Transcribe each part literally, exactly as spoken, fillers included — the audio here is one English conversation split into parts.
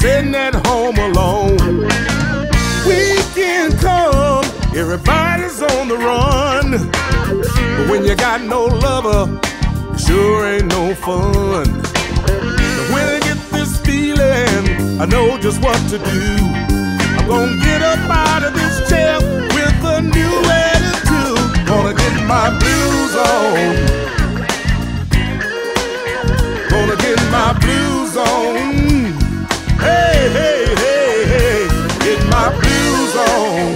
sitting at home alone. Weekend come, everybody's on the run. But when you got no lover, it sure ain't no fun. But when I get this feeling, I know just what to do. I'm gonna get up out of this chair with a new attitude. Gonna get my blues on. Gonna get my blues on. Hey, hey, hey, hey, get my blues on.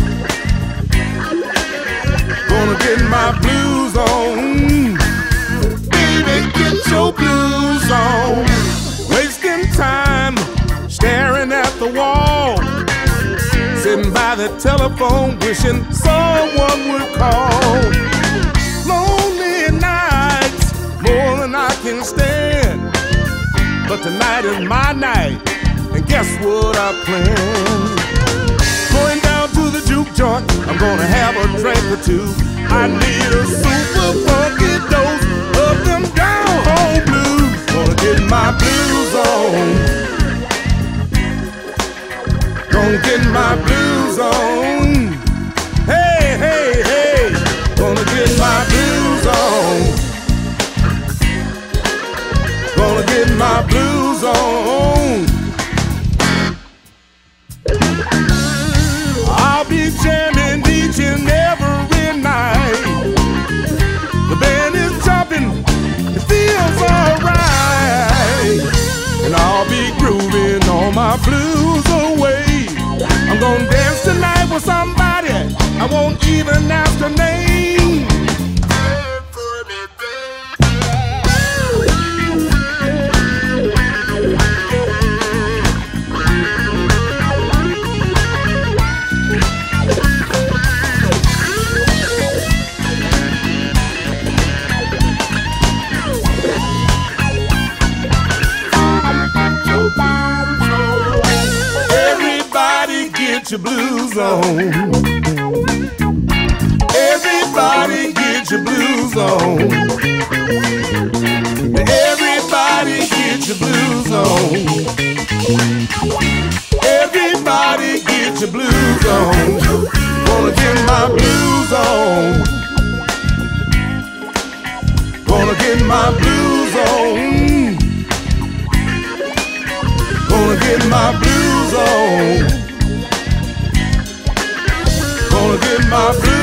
Gonna get my blues on. Baby, get your blues on. Wasting time, staring at the wall. Sitting by the telephone, wishing someone would call. Lonely nights, more than I can stand. But tonight is my night, and guess what I planned? Going down to the juke joint, I'm gonna have a drink or two. I need a super funky dose of them down home blues. Gonna get my blues on. Gonna get my blues on. Hey, hey, hey, gonna get my blues on. Gonna get my blues on. I'll be jamming each and every night. The band is jumping, it feels alright. And I'll be grooving all my blues away. I'm gonna dance tonight with somebody I won't even ask her name. Get your blues on. Everybody get your blues on. Everybody get your blues on. Everybody get your blues on. Gonna get my blues on. Gonna get my blues on. Gonna get my blues on. Gonna get my blues.